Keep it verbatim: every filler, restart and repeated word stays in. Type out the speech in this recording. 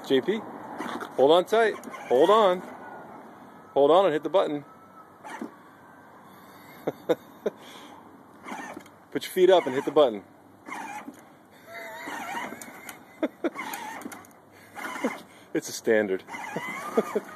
J P, hold on tight. Hold on. Hold on and hit the button. Put your feet up and hit the button. It's a standard.